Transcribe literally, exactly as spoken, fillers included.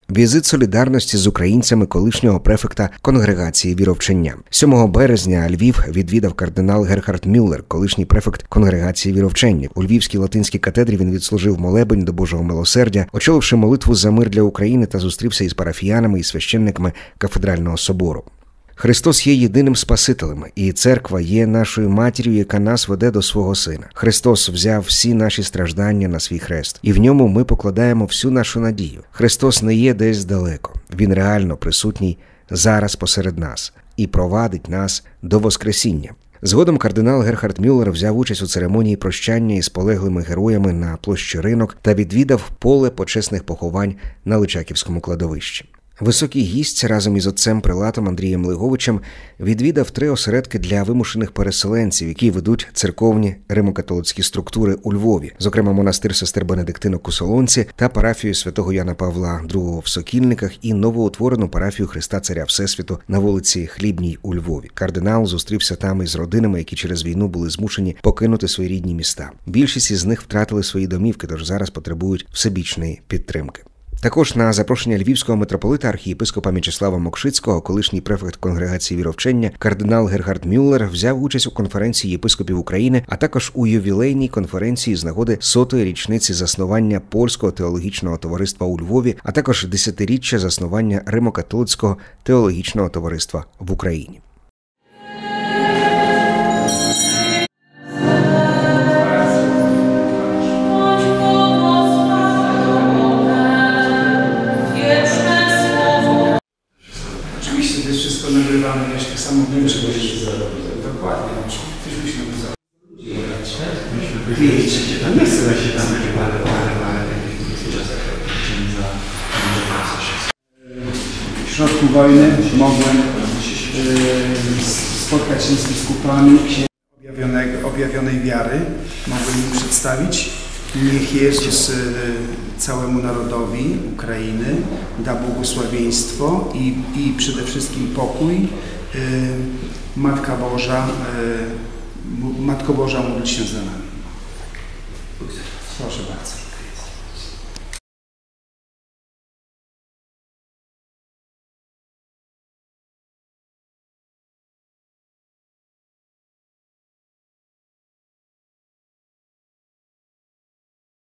Візит солідарності з українцями колишнього префекта Конгрегації віровчення. сьомого березня Львів відвідав кардинал Герхард Мюллер, колишній префект Конгрегації віровчення. У Львівській латинській катедрі він відслужив молебень до Божого милосердя, очоливши молитву за мир для України та зустрівся із парафіянами і священниками кафедрального собору. Христос є єдиним Спасителем, і Церква є нашою матір'ю, яка нас веде до свого Сина. Христос взяв всі наші страждання на свій хрест, і в ньому ми покладаємо всю нашу надію. Христос не є десь далеко, Він реально присутній зараз посеред нас і провадить нас до Воскресіння. Згодом кардинал Герхард Мюллер взяв участь у церемонії прощання із полеглими героями на площі Ринок та відвідав поле почесних поховань на Личаківському кладовищі. Високий гість разом із отцем-прилатом Андрієм Лиговичем відвідав три осередки для вимушених переселенців, які ведуть церковні римо-католицькі структури у Львові, зокрема монастир сестер Бенедиктинок у Солонці та парафію святого Яна Павла другого в Сокільниках і новоутворену парафію Христа Царя Всесвіту на вулиці Хлібній у Львові. Кардинал зустрівся там із родинами, які через війну були змушені покинути свої рідні міста. Більшість із них втратили свої домівки, тож зараз потребують всебічної підтримки. Також на запрошення львівського митрополита архієпископа М'ячеслава Мокшицького, колишній префект Конгрегації віровчення, кардинал Герхард Мюллер взяв участь у конференції єпископів України, а також у ювілейній конференції з нагоди сотої річниці заснування Польського теологічного товариства у Львові, а також десятиріччя заснування Римо-католицького теологічного товариства в Україні. Nagrywamy, wiesz, tak samo wiem, że dokładnie, też byśmy to nie chcę się tam parę, parę, parę w środku wojny mogłem spotkać się z biskupami objawionej wiary, mogłem im przedstawić. Niech Jezus całemu narodowi Ukrainy da błogosławieństwo i, i przede wszystkim pokój. Matka Boża, Matko Boża, módl się za nami. Proszę bardzo.